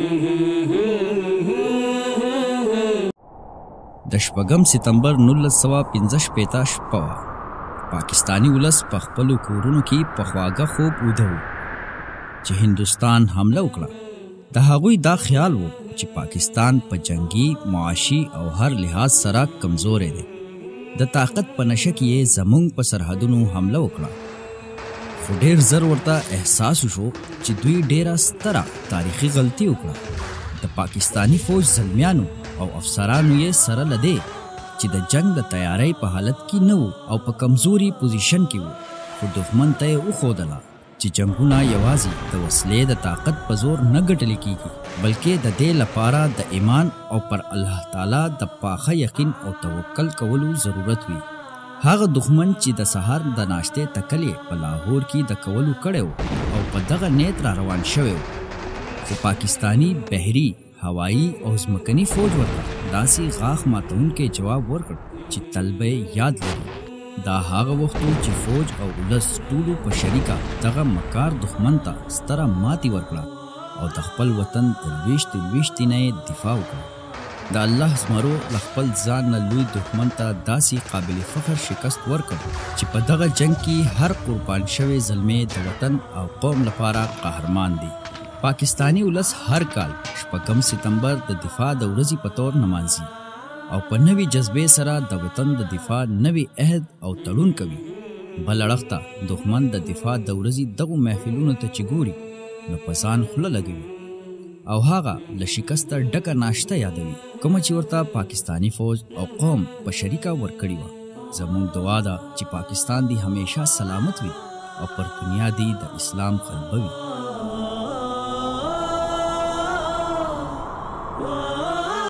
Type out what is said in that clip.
د شپږم سپتمبر 1915 شپه وه. پاکستانی ولس په خپلو کورونو کې په خواږه خوب ویده و چې هندوستان حمله وکړه. د هغوی دا خیال و چې پاکستان په جنگي، معاشي او هر لحاظ سره کمزوری دی. د طاقت په نشه کې یې زموږ په سرحدونو حمله وکړه. خو ډېر زر ورته احساس وشو چې دوی ډېره ستره تاریخي غلطي وکړه. د پاکستانی فوج زلمیانو او افسرانو یې سره له دې چې د جنگ د تیاری په حالت کې نه وو او په کمزوري پوزیشن کې وو، خو دښمن ته یې وښودله چې جنگونه یوازې د وسلې د طاقت په زور نه ګټل کېږي، بلکې د دې لپاره د ایمان او پر الله تعالی د پاخه یقین او توکل کولو ضرورت وي. هغه دښمن چې د سهار د ناشتې تکلې په لاهور کې د کولو کړی او په دغه نیت را روان شوی و، خو پاکستانی بحري، هوایی او ځمکني فوج ورته داسې غاښ ماتونکی جواب ورکړ چې تل به یاد لري. دا هغه وخت و چې فوج او ولس ټولو په شریکه دغه مکار دښمن ته ستره ماتې ورکړه او د خپل وطن د لویشتې نه یې دفاع وکړه. د الله زمرو له خپل ځان نه لوی دښمن ته داسې قابل فخر شکست ورکړ چې په دغه جنگ کې هر قربان شوی زلمی د وطن او قوم لپاره قهرمان دی. پاکستانی ولس هر کال شپږم سپتمبر د دفاع د ورځې په طور نمانځي او په نوې جذبې سره د وطن د دفاع نوې عهد او تړون کوي. بل اړخ ته دښمن د دفاع د ورځې دغو محفلونو ته چې ګوري نو په ځان خوله لګوي او هغه له شکسته ډکه ناشته یادوي کومه چې ورته پاکستانی فوج او قوم په شریکه ورکړې وه. زموږ دعا ده چې پاکستان دی همیشه سلامت وي او پر دنیا دی د اسلام غلبه وي.